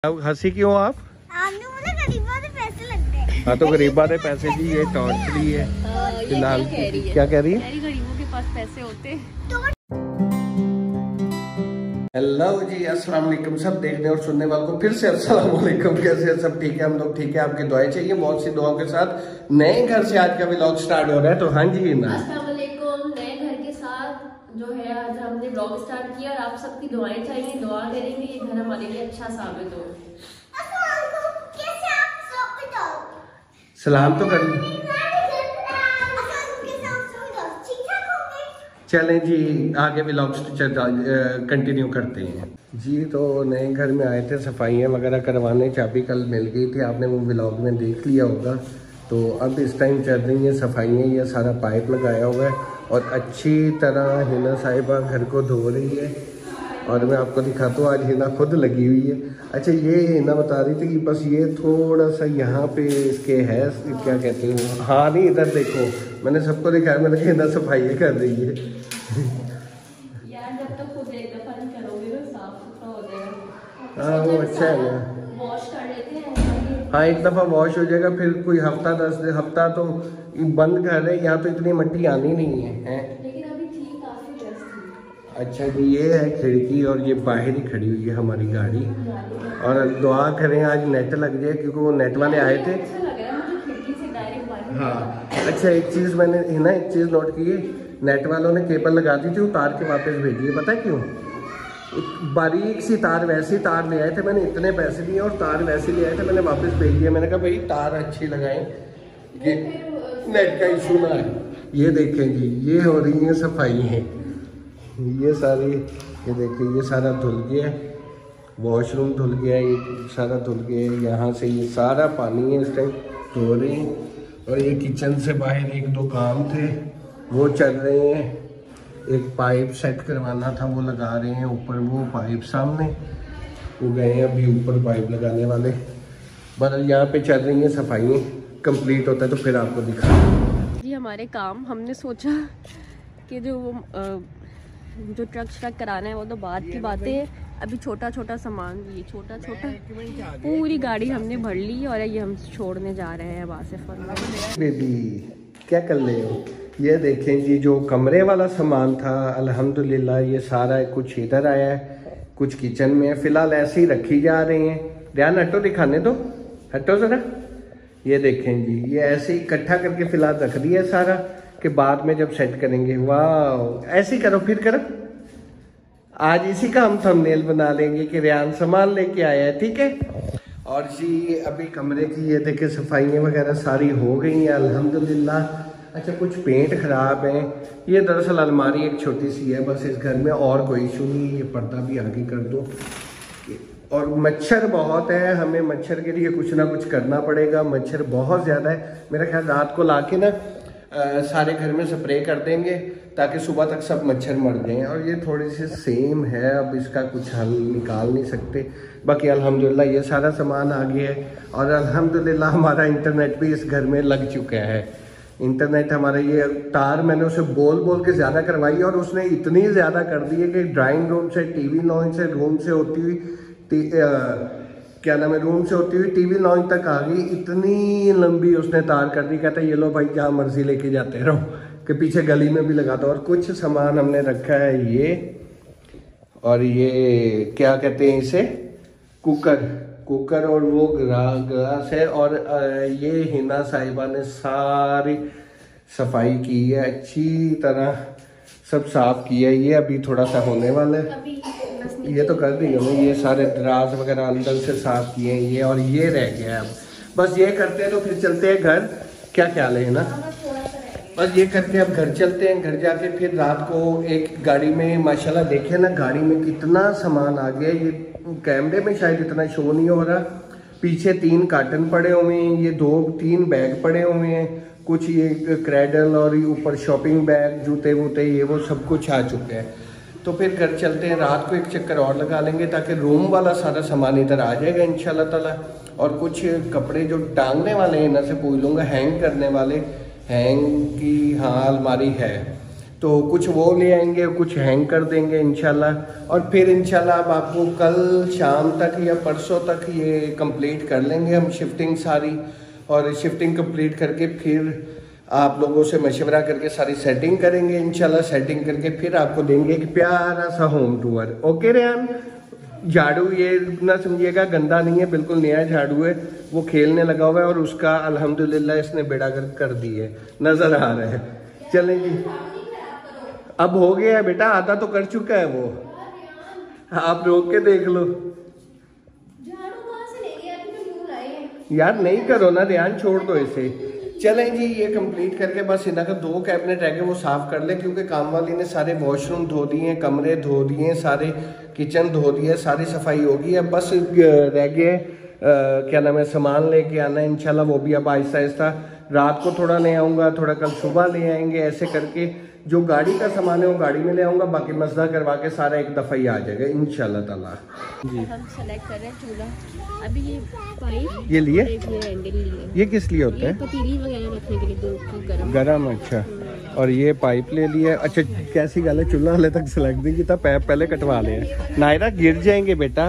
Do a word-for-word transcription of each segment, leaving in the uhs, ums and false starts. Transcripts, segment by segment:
हंसी क्यों आप? गरीबा दे पैसे लगते हैं। हाँ तो गरीबा दे पैसे जी, ये टॉर्चली है फिलहाल। क्या कह रही है? गरीबों के पास पैसे होते। हेलो जी, अस्सलाम वालेकुम सब देखने और सुनने वालों को फिर से अस्सलाम वालेकुम। कैसे हैं सब? ठीक है, हम लोग ठीक है। आपकी दुआएं चाहिए, बहुत सी दुआओं के साथ नए घर से आज का व्लॉग स्टार्ट हो रहा है। तो हाँ जी ना, अस्सलाम वालेकुम। नए घर के साथ जो है आज हमने व्लॉग स्टार्ट किया और आप सबकी दुआएं चाहिए, दुआ करेंगे ये घर हमारे लिए अच्छा साबित हो। कैसे आप सब बताओ? सलाम तो कर चलें जी, आगे व्लॉग कंटिन्यू करते हैं जी। तो नए घर में आए थे, सफाइयाँ वगैरह करवाने, चाबी कल मिल गई थी, आपने वो व्लॉग में देख लिया होगा। तो अब इस टाइम चल रही हैं सफाइयाँ, ये सारा पाइप लगाया हुआ है और अच्छी तरह हिना साहिबा घर को धो रही है। और मैं आपको दिखाता हूँ, आज हिना खुद लगी हुई है। अच्छा, ये हिना बता रही थी कि बस ये थोड़ा सा यहाँ पे इसके है, क्या कहते हैं, हाँ नहीं इधर देखो, मैंने सबको दिखाया, मैंने कहा हिना सफाई कर रही है। यार जब तक खुद एक दफा नहीं करोगे ना साफ सुथरा हो जाएगा। हाँ वो अच्छा है ना, वॉश कर लेते हैं। हाँ एक दफ़ा वॉश हो जाएगा, फिर कोई हफ्ता दस हफ्ता तो बंद कर रहे, यहाँ तो इतनी मिट्टी आनी नहीं है, है? लेकिन अभी ठीक काफी व्यस्त थी। अच्छा जी, ये है खिड़की और ये बाहर ही खड़ी हुई है हमारी गाड़ी। और दुआ करें आज नेट लग जाए, क्योंकि वो नेट वाले आए थे। अच्छा लग रहा है मुझे खिड़की से डायरेक्ट बाहर। हाँ अच्छा, एक चीज़ मैंने है ना एक चीज़ नोट की है, नेट वालों ने केबल लगा दी थी, उतार के वापस भेजी है। पता है क्यों? बारीक सी तार, वैसी तार ले आए थे, मैंने इतने पैसे दिए और तार वैसे ले आए थे, मैंने वापस भेज दिया। मैंने कहा भाई तार अच्छी लगाएं, ये नेट का इशू ना है। ये देखें जी, ये हो रही है सफाई है, ये सारी, ये देखिए ये सारा धुल गया है, वॉशरूम धुल गया है, ये सारा धुल गया है। यहाँ से ये सारा पानी है इस टाइम धो रही है। और ये किचन से बाहर एक दो काम थे वो चल रहे हैं। एक पाइप सेट करवाना था, वो लगा रहे हैं ऊपर, वो पाइप सामने वो गए हैं अभी ऊपर पाइप लगाने वाले। बस यहाँ पे चल रही हैं सफाइयाँ, कंप्लीट होता है तो फिर आपको दिखा जी हमारे काम। हमने सोचा कि जो जो ट्रक श्रक कराना है वो तो बाद की बातें है, अभी छोटा छोटा सामान, ये छोटा छोटा पूरी गाड़ी हमने भर ली और ये हम छोड़ने जा रहे हैं वहाँ से। बेबी क्या कर रहे हो? ये देखें जी, जो कमरे वाला सामान था अल्हम्दुलिल्लाह ये सारा कुछ इधर आया है, कुछ किचन में है, फिलहाल ऐसे ही रखी जा रही हैं। ध्यान हटो, दिखाने दो, हटो जरा। ये देखें जी, ये ऐसे ही इकट्ठा करके फिलहाल रख दिया सारा, कि बाद में जब सेट करेंगे। वाह, ऐसे ही करो, फिर करो। आज इसी का हम थंबनेल बना लेंगे कि रियान सामान लेके आया है, ठीक है। और जी अभी कमरे की ये देखे सफाइयाँ वगैरह सारी हो गई हैं अल्हम्दुलिल्लाह। अच्छा, कुछ पेंट खराब है, ये दरअसल अलमारी एक छोटी सी है बस इस घर में, और कोई इशू नहीं। ये पर्दा भी आगे कर दो। और मच्छर बहुत है, हमें मच्छर के लिए कुछ ना कुछ करना पड़ेगा, मच्छर बहुत ज़्यादा है। मेरा ख्याल रात को लाके ना आ, सारे घर में स्प्रे कर देंगे ताकि सुबह तक सब मच्छर मर जाएं। और ये थोड़ी सी सेम है, अब इसका कुछ हल निकाल नहीं सकते। बाकी अल्हम्दुलिल्लाह ये सारा सामान आ गया है और अल्हम्दुलिल्लाह हमारा इंटरनेट भी इस घर में लग चुका है। इंटरनेट हमारा, ये तार मैंने उसे बोल बोल के ज़्यादा करवाई और उसने इतनी ज़्यादा कर दी है कि ड्राइंग रूम से, टीवी लॉन्च से, रूम से होती हुई क्या नाम है, रूम से होती हुई टीवी लॉन्च तक आ गई। इतनी लंबी उसने तार कर दी, कहता है ये लो भाई जहाँ मर्जी लेके जाते रहो, कि पीछे गली में भी लगा दो। और कुछ सामान हमने रखा है ये, और ये क्या कहते हैं इसे, कुकर कुकर और वो ग्लास है। और ये हिना साहिबा ने सारी सफाई की है, अच्छी तरह सब साफ किया है। ये अभी थोड़ा सा होने वाला है, ये तो कर दी हमने, ये सारे दराज वगैरह अंदर से साफ किए हैं ये, और ये रह गया है। अब बस ये करते हैं तो फिर चलते हैं घर। क्या ख्याल है ना? बस ये करके अब घर चलते हैं। घर जाके फिर रात को एक गाड़ी में, माशाल्लाह देखे ना गाड़ी में कितना सामान आ गया। ये कैमरे में शायद इतना शो नहीं हो रहा। पीछे तीन कार्टन पड़े हुए हैं, ये दो तीन बैग पड़े हुए हैं, कुछ ये क्रेडल और ऊपर शॉपिंग बैग, जूते वूते, ये वो सब कुछ आ चुके हैं। तो फिर घर चलते हैं, रात को एक चक्कर और लगा लेंगे ताकि रूम वाला सारा सामान इधर आ जाएगा इंशाल्लाह ताला। और कुछ कपड़े जो टांगने वाले हैं ना से पूछ लूँगा, हैंग करने वाले, हैंग की हाँ अलमारी है तो कुछ वो ले आएंगे, कुछ हैंग कर देंगे इंशाल्लाह। और फिर इंशाल्लाह अब आपको कल शाम तक या परसों तक ये कंप्लीट कर लेंगे हम शिफ्टिंग सारी। और शिफ्टिंग कंप्लीट करके फिर आप लोगों से मशवरा करके सारी सेटिंग करेंगे इंशाल्लाह। सेटिंग करके फिर आपको देंगे एक प्यारा सा होम टूर। ओके रेहान, झाड़ू ये ना समझिएगा गंदा नहीं है, बिल्कुल नया झाड़ू है, वो खेलने लगा हुआ है और उसका अल्हम्दुलिल्लाह इसने बेड़ा गर्क कर दी है, नजर आ रहा है। चलें जी, अब हो गया है बेटा, आधा तो कर चुका है वो, आप रोक के देख लो। यार नहीं करो ना ध्यान, छोड़ दो इसे। चलें जी, ये कंप्लीट करके बस इनका का दो कैबिनेट रह गए वो साफ़ कर लें, क्योंकि काम वाली ने सारे वॉशरूम धो दिए, कमरे धो दिए, सारे किचन धो दिए, सारी सफाई होगी। अब बस रह गए क्या नाम है सामान लेके आना है इंशाल्लाह, वो भी अब आहिस्ता आहिस्ता रात को थोड़ा ले आऊँगा, थोड़ा कल सुबह ले आएंगे। ऐसे करके जो गाड़ी का सामान है वो गाड़ी में ले आऊँगा, बाकी मसला करवा के सारा एक दफ़ा ही आ जाएगा इंशाल्लाह ताला जी। हम सेलेक्ट कर रहे हैं चूल्हा। अभी ये पाइप ये लिए, ये हैंडल लिए, ये किस लिए होता है? पतीली वगैरह रखने के लिए, दूध को गरम गरम। अच्छा, और ये पाइप ले लिया। अच्छा कैसी गल है, चूल्हा हाले तक सेलेक्ट नहीं किया, पैप पहले कटवा ले। नायरा गिर जाएंगे बेटा।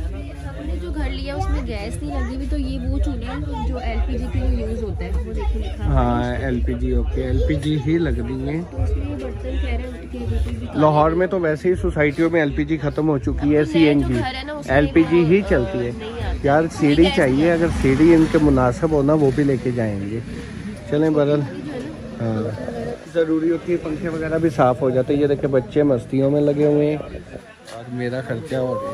हमने जो घर लिया उसमें गैस नहीं लगी हुई, तो ये वो चूल्हा है जो एलपीजी के लिए यूज होता है, वो देखो लिखा है। हाँ एलपीजी, ओके एलपीजी ही लग रही है। तो उसमें ये बर्तन कह रहे हैं कि बिल्कुल भी लाहौर में तो वैसे ही सोसाइटियों में एलपीजी खत्म हो चुकी है, सीएनजी एलपीजी ही चलती है। यार सीढ़ी चाहिए, अगर सीढ़ी इनके मुनासिब हो ना वो भी लेके जाएंगे। चलें बरल, हाँ ज़रूरी होती है, पंखे वगैरह भी साफ़ हो जाते हैं। ये देखे बच्चे मस्तियों में लगे हुए हैं और मेरा खर्चा हो गया।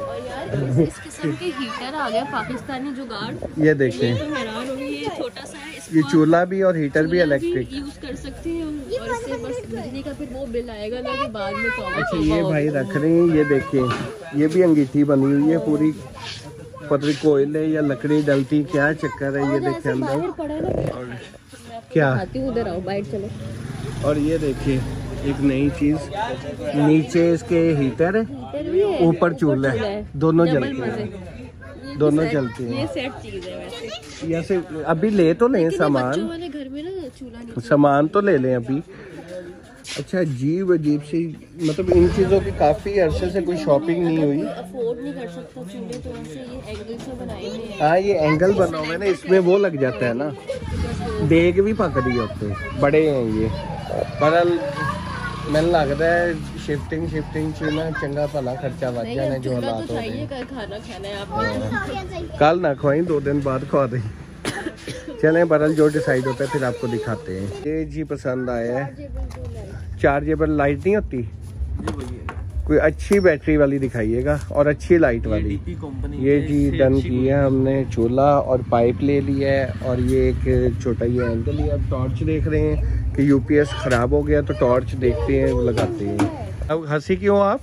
इस किस्म के हीटर आ गया पाकिस्तानी जुगाड़। ये देखें, तो हैरान होंगे, ये छोटा सा है, ये चूल्हा भी और हीटर भी इलेक्ट्रिक यूज कर सकते हैं और इससे बस बिजली का फिर वो बिल आएगा ना कि बाद में। अच्छा ये भाई रख रहे हैं, ये देखिए ये भी अंगीठी बनी हुई है पूरी, पतरी कोयले या लकड़ी डलती, क्या चक्कर है ये देखे अंदर। और क्या उधर आओ, बाइट चलो। और ये देखिए एक नई चीज, नीचे इसके हीटर है, ऊपर चूल्हा है, दोनों जलते हैं, दोनों चलते हैं। ये सेट चीज है वैसे। जैसे अभी ले तो लें सामान, वाले घर में ना चूल्हा नहीं, सामान तो ले लें अभी। अच्छा अजीब अजीब सी, मतलब इन चीज़ों की काफ़ी अरसे से कोई शॉपिंग नहीं हुई। अफोर्ड नहीं कर सकता चूल्हे, तो ऐसे ये एंगल से बनाए हैं। हाँ ये एंगल बना हुआ है ना, इसमें वो लग जाता है ना, देग भी पक रही होते बड़े हैं ये। पर मैंने लगता है शिफ्टिंग शिफ्टिंग से ना चंगा भला खर्चा बच जाना जो हालात हो रहे हैं। खाना खाना है आपने, कल ना खवाई, दो दिन बाद खवा दें। चलें बरल जो डिसाइड होता है फिर आपको दिखाते हैं। ये जी पसंद आया है, चार्जेबल लाइट नहीं होती, कोई अच्छी बैटरी वाली दिखाइएगा और अच्छी लाइट वाली। ये जी डन की है हमने, चूल्हा और पाइप ले लिया है और ये एक छोटा ये एंगल लिया। अब टॉर्च देख रहे हैं कि यूपीएस खराब हो गया तो टॉर्च देखते हैं, लगाते हैं। अब हंसी क्यों आप?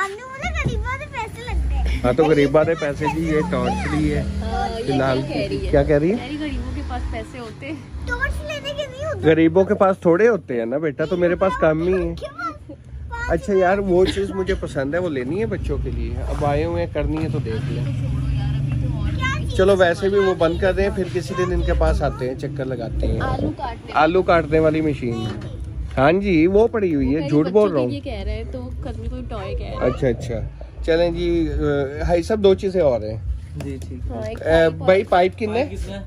हाँ तो गरीबा दे पैसे जी, ये टॉर्च ली है फिलहाल। क्या कह रही है? गरीबों के पास पैसे होते हैं, टॉर्च लेने के नहीं होते। गरीबों के पास थोड़े होते हैं ना बेटा, तो मेरे पास कम ही है। अच्छा यार वो चीज़ मुझे पसंद है, वो लेनी है बच्चों के लिए, अब आए हुए हैं करनी है तो देख लें। चलो वैसे भी वो बंद कर दें, फिर किसी दिन इनके पास आते हैं, चक्कर लगाते हैं। आलू काटने आलू काटने वाली मशीन, हाँ जी वो पड़ी हुई है, झूठ बोल रहा हूँ। ये कह रहे हैं तो कभी कोई टॉय कह रहे हैं। अच्छा अच्छा चलें जी, भाई सब दो चीज़ें और हैं जी ठीक हाँ, एक है। भाई पाइप कितने?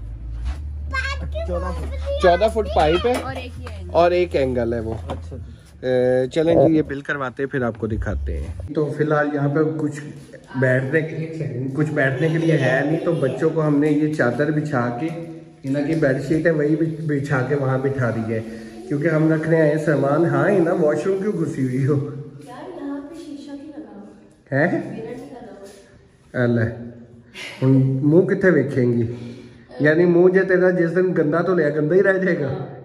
चौदह फुट पाइप है और एक ये और एक एंगल है वो। अच्छा चलें जी ये बिल करवाते हैं फिर आपको दिखाते हैं। तो फिलहाल यहाँ पे कुछ बैठने के लिए कुछ बैठने के लिए है नहीं, तो बच्चों को हमने ये चादर बिछा के, इनकी की बेडशीट है वही बिछा के वहाँ बिठा दी है, क्योंकि हम रखने आए सामान। हाँ ही ना, वॉशरूम क्यों घुसी हुई हो है? अल्लाह हुण मुँह कितने वेखेंगी, यानी मुँह जे तेरा जिस दिन गंदा तो लिया गंदा ही रह जाएगा।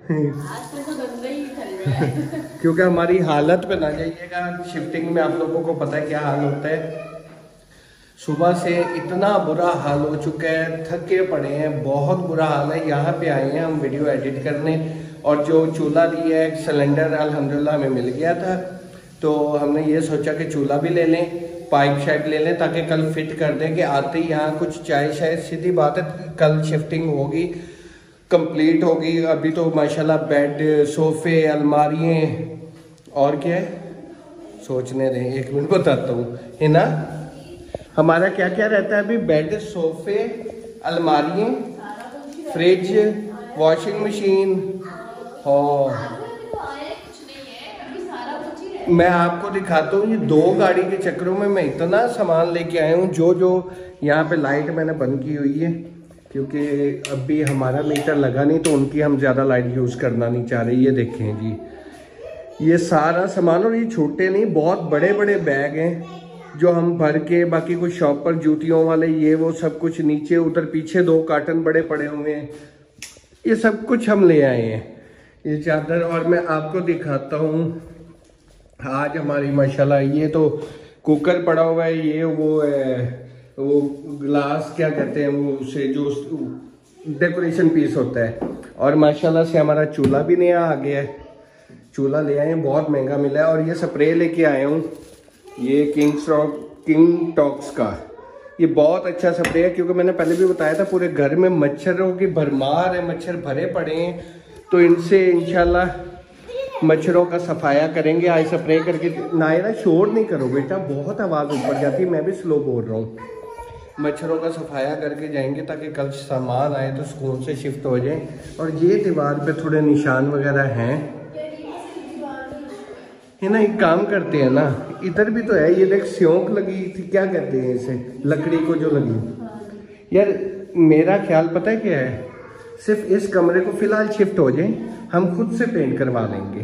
क्योंकि हमारी हालत पे ना जाइएगा, शिफ्टिंग में आप लोगों को पता है क्या हाल होता है। सुबह से इतना बुरा हाल हो चुका है, थके पड़े हैं, बहुत बुरा हाल है। यहाँ पे आए हैं हम वीडियो एडिट करने, और जो चूल्हा लिया है सिलेंडर अल्हम्दुलिल्लाह हमें मिल गया था, तो हमने ये सोचा कि चूल्हा भी ले लें, पाइप शाइप ले लें, ताकि कल फिट कर दें कि आते ही यहाँ कुछ चाय शायद। सीधी बात है कल शिफ्टिंग होगी, कंप्लीट होगी। अभी तो माशाल्लाह बेड, सोफे, अलमारियाँ और क्या है सोचने दें, एक मिनट बताता हूँ, है ना। हमारा क्या क्या रहता है अभी, बेड, सोफे, अलमारियाँ, फ्रिज, वॉशिंग मशीन। और मैं आपको दिखाता हूँ, ये दो गाड़ी के चक्करों में मैं इतना सामान लेके आया हूँ। जो जो यहाँ पे लाइट मैंने बंद की हुई है, क्योंकि अभी हमारा मीटर लगा नहीं, तो उनकी हम ज़्यादा लाइट यूज़ करना नहीं चाह रहे। ये देखें जी, ये सारा सामान, और ये छोटे नहीं, बहुत बड़े बड़े बैग हैं जो हम भर के, बाकी कुछ शॉप पर जूतियों वाले, ये वो सब कुछ नीचे, उधर पीछे दो कार्टन बड़े पड़े हुए हैं, ये सब कुछ हम ले आए हैं, ये चादर। और मैं आपको दिखाता हूँ आज हमारी माशाल्लाह, ये तो कुकर पड़ा हुआ है, ये वो है वो ग्लास क्या कहते हैं वो, उसे जो डेकोरेशन पीस होता है। और माशाल्लाह से हमारा चूल्हा भी नया आ गया है, चूल्हा ले आए हैं, बहुत महंगा मिला है। और ये स्प्रे लेके आया हूँ, ये किंग किंग टॉक्स का, ये बहुत अच्छा स्प्रे है, क्योंकि मैंने पहले भी बताया था पूरे घर में मच्छरों की भरमार है, मच्छर भरे पड़े हैं, तो इनसे इंशाल्लाह मच्छरों का सफाया करेंगे आज स्प्रे करके। नायरा शोर नहीं करो बेटा, बहुत आवाज़ ऊपर जाती है, मैं भी स्लो बोल रहा हूँ। मच्छरों का सफाया करके जाएंगे ताकि कल सामान आए तो सुकून से शिफ्ट हो जाए। और ये दीवार पे थोड़े निशान वगैरह हैं, है ना। एक काम करते हैं ना, इधर भी तो है, ये देख स्योंक लगी थी, क्या कहते हैं इसे, लकड़ी को जो लगी। यार मेरा ख्याल पता है क्या है, सिर्फ इस कमरे को फिलहाल शिफ्ट हो जाए, हम खुद से पेंट करवा लेंगे।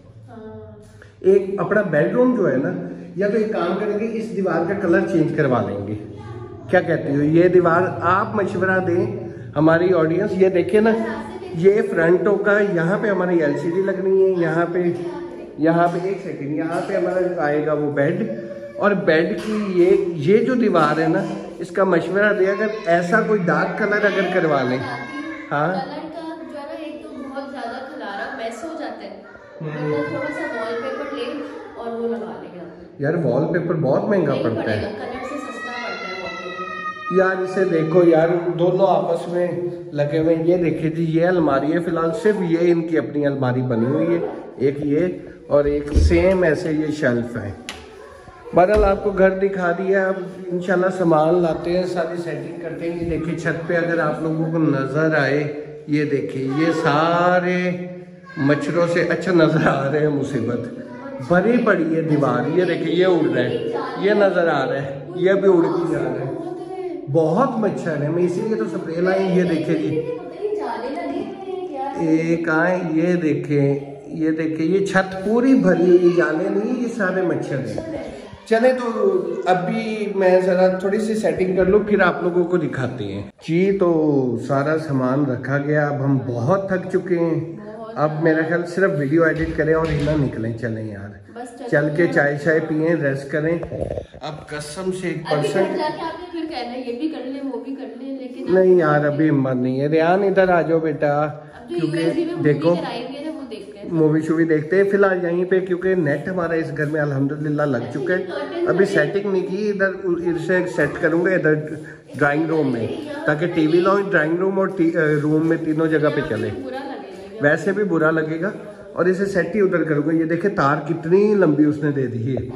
एक अपना बेडरूम जो है ना, या तो एक काम करेंगे, इस दीवार का कलर चेंज करवा लेंगे, क्या कहते हो। ये दीवार आप मशवरा दें हमारी ऑडियंस। ये देखिए ना, ये फ्रंटों का, यहाँ पे हमारी एलसीडी लगनी है, यहाँ पे यहाँ पे एक सेकंड, यहाँ पे हमारा आएगा वो बेड, और बेड की ये ये जो दीवार है ना, इसका मशवरा दे, अगर ऐसा कोई डार्क कलर अगर करवा लें। हाँ कलर का जो है ना, एक तो बहुत ज्यादा खलारा मैस हो जाता है, तो थोड़ा सा वॉलपेपर ले और वो लगा लेगा। यार वॉलपेपर बहुत महंगा पड़ता है, कलर से सस्ता पड़ता है वॉलपेपर। यार इसे देखो यार, दोनों आपस में लगे हुए। ये देखिए जी, ये अलमारी है फिलहाल, सिर्फ ये इनकी अपनी अलमारी बनी हुई है, एक ये और एक सेम ऐसे ये शेल्फ है। बहरहाल आपको घर दिखा दिया, अब इंशाल्लाह सामान लाते हैं, सारी सेटिंग करते हैं। ये देखिए छत पे अगर आप लोगों को नज़र आए, ये देखिए ये सारे मच्छरों से अच्छा नज़र आ रहे हैं, मुसीबत भरी पड़ी है दीवार। ये देखिए ये उड़ रहा है, ये नज़र आ रहा है, ये भी उड़ के जा रहा है, बहुत मच्छर है, मैं इसीलिए तो स्प्रे लाए। ये देखिए जी, एक आए, ये देखें, ये देखिए ये छत पूरी भरी हुई, जाने नहीं, ये सारे मच्छर हैं। चले तो अभी मैं ज़रा थोड़ी सी सेटिंग कर लूँ, फिर आप लोगों को दिखाते हैं जी। तो सारा सामान रखा गया, अब हम बहुत थक चुके हैं, अब मेरा ख्याल सिर्फ वीडियो एडिट करें और ही ना निकलें। चलें यार, चल के चाय चाय पिए, रेस्ट करें। अब कसम से एक परसेंट ये भी कर ले, वो भी कर ले, लेकिन नहीं यार अभी हिम्मत नहीं है। रेहान इधर आ जाओ बेटा, क्योंकि देखो मूवी शूवी देखते हैं फिलहाल यहीं पे, क्योंकि नेट हमारा इस घर में अल्हम्दुलिल्लाह लग चुका है। अभी सेटिंग नहीं की, इधर इधर से सेट करूंगा इधर ड्राइंग रूम में, ताकि टीवी लॉन्च ड्राइंग रूम और रूम में तीनों जगह पे चले, वैसे भी बुरा लगेगा। और इसे सेट ही उधर करूंगा। ये देखे तार कितनी लंबी उसने दे दी है।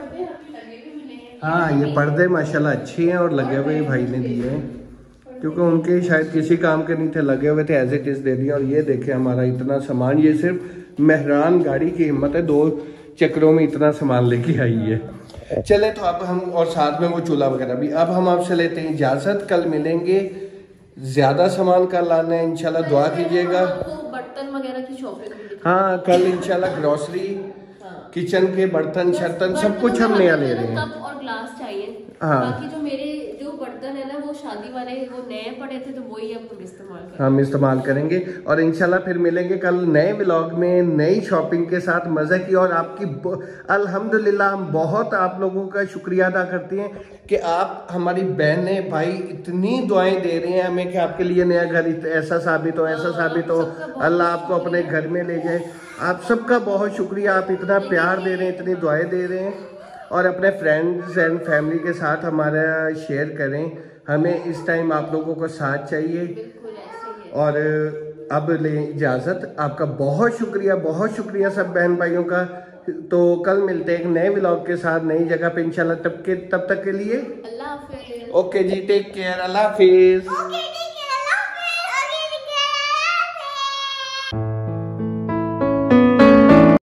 हाँ ये पर्दे माशाल्लाह अच्छे हैं और लगे हुए भाई ने दिए हैं, क्योंकि उनके शायद किसी काम के नहीं थे, लगे हुए थे, एज इट इज दे दिया। और ये देखे हमारा इतना सामान, ये सिर्फ मेहरान गाड़ी की हिम्मत है, दो चक्रों में इतना सामान लेके आई है। चले तो अब हम, और साथ में वो चूल्हा वगैरह भी। अब हम आपसे लेते हैं इजाजत, कल मिलेंगे, ज्यादा सामान कल लाना है इंशाल्लाह, दुआ कीजिएगा। बर्तन वगैरह की शॉपिंग, हाँ कल इंशाल्लाह ग्रोसरी, किचन के बर्तन शर्तन सब कुछ हम नया ले रहे हैं। कप और ग्लास चाहिए। हाँ बाकी जो मेरे जो बर्तन है ना, वो शादी वाले वो नए पड़े थे, तो वही अब हम इस्तेमाल करेंगे। हम इस्तेमाल करेंगे और इंशाल्लाह फिर मिलेंगे कल नए व्लॉग में, नई शॉपिंग के साथ, मज़े की। और आपकी अल्हम्दुलिल्लाह हम बहुत आप लोगों का शुक्रिया अदा करते हैं कि आप हमारी बहनें भाई इतनी दुआएं दे रहे हैं हमें कि आपके लिए नया घर ऐसा साबित हो, ऐसा साबित हो, अल्लाह आपको अपने घर में ले जाए। आप सबका बहुत शुक्रिया, आप इतना प्यार दे रहे हैं, इतनी दुआएं दे रहे हैं। और अपने फ्रेंड्स एंड फैमिली के साथ हमारा शेयर करें, हमें इस टाइम आप लोगों को साथ चाहिए। और अब ले इजाज़त, आपका बहुत शुक्रिया, बहुत शुक्रिया सब बहन भाइयों का तो कल मिलते हैं एक नए व्लॉग के साथ नई जगह पे इंशाल्लाह। तब के तब तक के लिए अल्लाह हाफिज। ओके जी, टेक केयर, अल्लाह हाफिज।